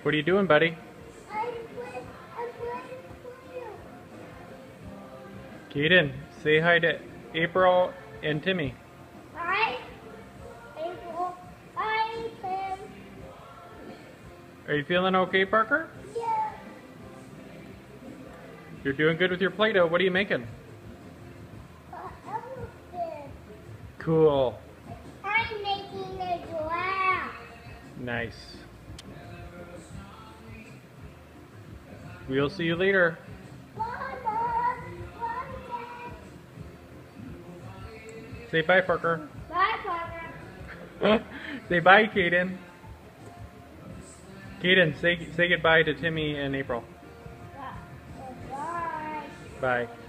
What are you doing, buddy? I'm playing Play-Doh. Cayden, say hi to April and Timmy. Hi, April. Hi, Tim. Are you feeling okay, Parker? Yeah. You're doing good with your Play-Doh. What are you making? Elephant. Cool. I'm making a giraffe. Nice. We'll see you later. Mama, Mama. Say bye, Parker. Bye, Parker. Say bye, Cayden. Cayden, say goodbye to Timmy and April. Bye. Bye.